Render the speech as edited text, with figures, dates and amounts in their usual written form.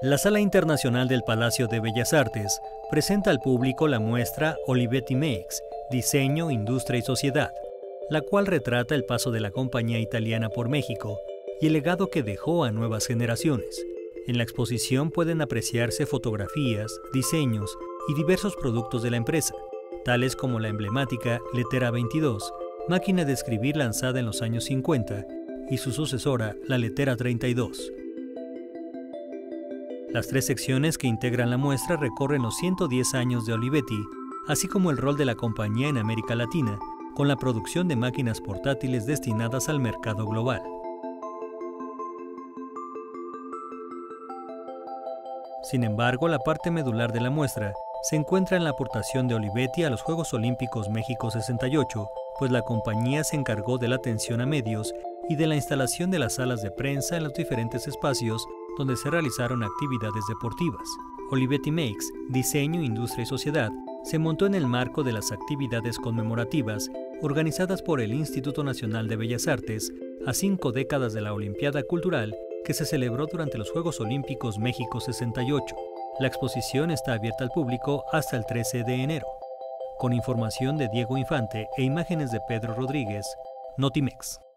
La Sala Internacional del Palacio de Bellas Artes presenta al público la muestra Olivetti Makes, Diseño, Industria y Sociedad, la cual retrata el paso de la compañía italiana por México y el legado que dejó a nuevas generaciones. En la exposición pueden apreciarse fotografías, diseños y diversos productos de la empresa, tales como la emblemática Lettera 22, máquina de escribir lanzada en los años 50, y su sucesora, la Lettera 32. Las tres secciones que integran la muestra recorren los 110 años de Olivetti, así como el rol de la compañía en América Latina, con la producción de máquinas portátiles destinadas al mercado global. Sin embargo, la parte medular de la muestra se encuentra en la aportación de Olivetti a los Juegos Olímpicos México 68, pues la compañía se encargó de la atención a medios y de la instalación de las salas de prensa en los diferentes espacios donde se realizaron actividades deportivas. Olivetti Makes, Diseño, Industria y Sociedad, se montó en el marco de las actividades conmemorativas organizadas por el Instituto Nacional de Bellas Artes a 5 décadas de la Olimpiada Cultural que se celebró durante los Juegos Olímpicos México 68. La exposición está abierta al público hasta el 13 de enero. Con información de Diego Infante e imágenes de Pedro Rodríguez, Notimex.